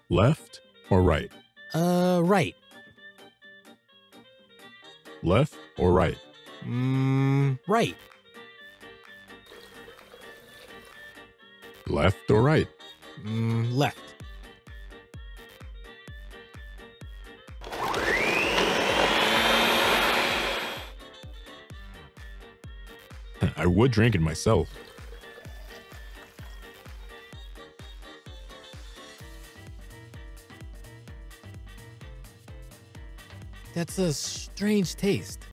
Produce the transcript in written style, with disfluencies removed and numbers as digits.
Left or right? Right. Left or right? Right. Left or right? Left. I would drink it myself. That's a strange taste.